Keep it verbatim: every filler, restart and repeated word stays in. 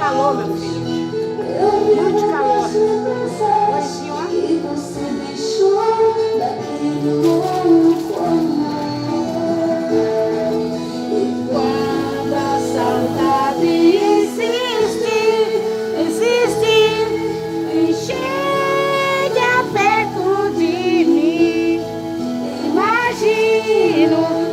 calor, meu filho. Muito calor. Olha assim, ó. Quando a saudade existe, existe, e chega perto de mim, imagino